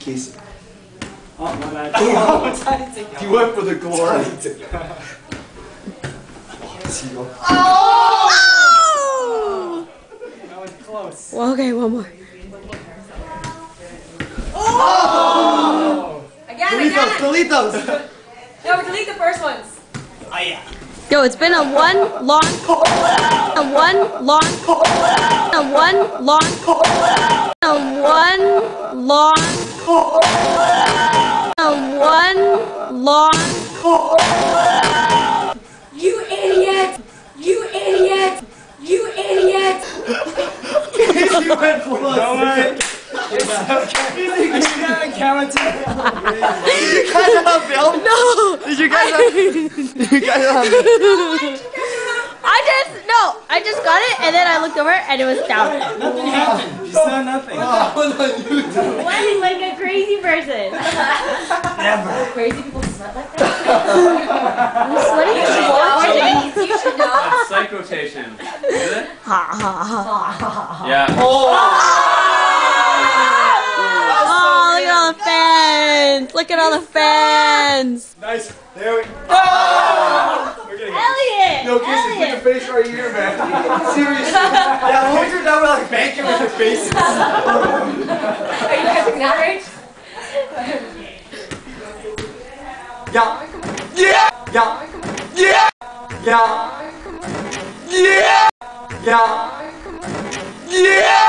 kiss. Oh, my bad. You went for the glory. Oh! That was close. Well, okay, one more. Oh! Again. Delete those. No, delete the first ones. Oh, yeah. Yo, it's been a one long, You idiot! You idiot! You idiot! You went close. Don't worry. It's okay. I should have counted. You guys have film? No! Did you guys have? You guys have? I just got it and then I looked over and it was down. Nothing happened. You saw nothing. That was on YouTube. Why is like a crazy person? Never. Crazy people sweat like that? I'm sweating. You should know. That's psych rotation. Is it? Ha ha ha. Yeah. Oh, look at all the fans! Look at all the fans! Nice. There we go. We're getting Elliot! No kisses. Put your face right here, man. Seriously. Yeah, when you're done, we're like banking with your faces. Are you kissing that rage? Yeah. Yeah. Yeah. Yeah. Yeah. Yeah. Yeah. Yeah.